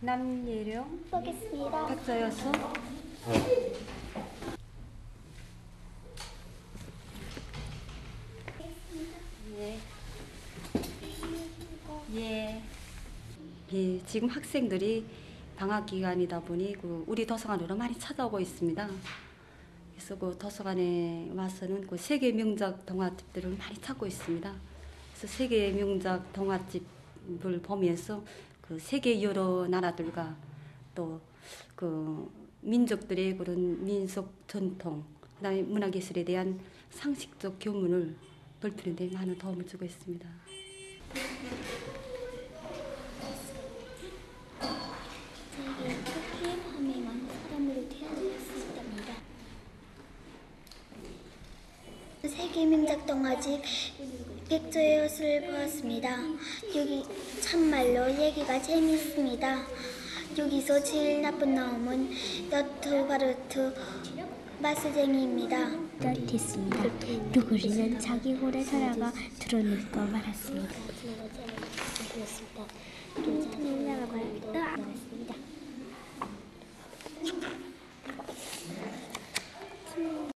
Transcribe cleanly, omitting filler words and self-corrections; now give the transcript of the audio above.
남예령 보겠습니다. 백서여수 예. 예, 지금 학생들이 방학 기간이다 보니 우리 도서관으로 많이 찾아오고 있습니다. 그래서 그 도서관에 와서는 그 세계 명작 동화집들을 많이 찾고 있습니다. 그래서 세계 명작 동화집을 보면서 그 세계 여러 나라들과 또 그 민족들의 그런 민속 전통, 그다음에 문화예술에 대한 상식적 교문을 넓히는 데 많은 도움을 주고 있습니다. 저에게 그렇게 밤에만 사람으로 태어났습니다. 세계 명작 동화집 백조의 옷을 보았습니다. 여기 참말로 얘기가 재미있습니다. 여기서 제일 나쁜 놈은 여투바르트 마스쟁이입니다. 따뜻했습니다. 누구리는 자기 홀에 살아가 드러누워 말았습니다. 올라가 봐야겠다.